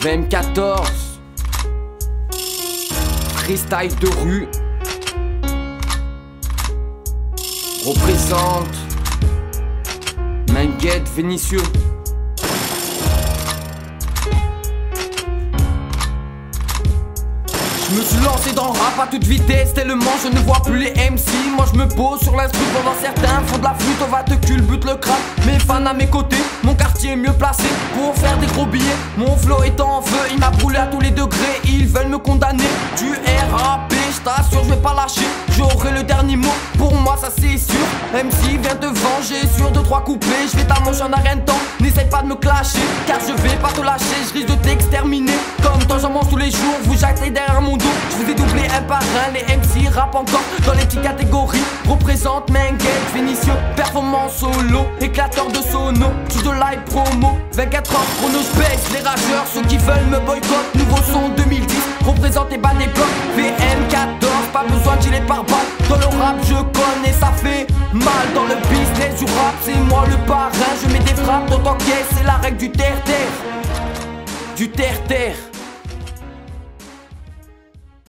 VM14 freestyle de rue représente Menguette Vénitieux. Je me suis lancé dans le rap à toute vitesse, tellement je ne vois plus les MC. Moi je me pose sur l'instru pendant certains font de la flûte, on va te culbute le crâne. Mes fans à mes côtés, mon quartier est mieux placé pour faire des gros billets. Mon flow est en feu, il m'a brûlé à tous les degrés. Ils veulent me condamner du RAP, je t'assure je vais pas lâcher. J'aurai le dernier mot, pour moi ça c'est sûr. MC vient te venger sur 2-3 couplets. Je vais ta manche en rien de temps, n'essaye pas de me clasher, car je vais pas te lâcher, je risque de t'exterminer. Comme toi j'en mange tous les jours, vous jactez derrière mon dos. Je vous ai doublé un par un, les MC rap encore dans les petites catégories. Représente Menguette Vénitieux, performance solo, éclateur de sono, tout de live promo, 24 heures chrono, je baisse les rageurs, ceux qui veulent me boycott. Nouveau son 2010, représente les bas des blocs. VM14, pas besoin de gilet pare-balles. Dans le rap je connais, ça fait mal. Dans le business du rap, c'est moi le parrain. Je mets des frappes dans ton caisse, c'est la règle du terre-terre. Du terre-terre.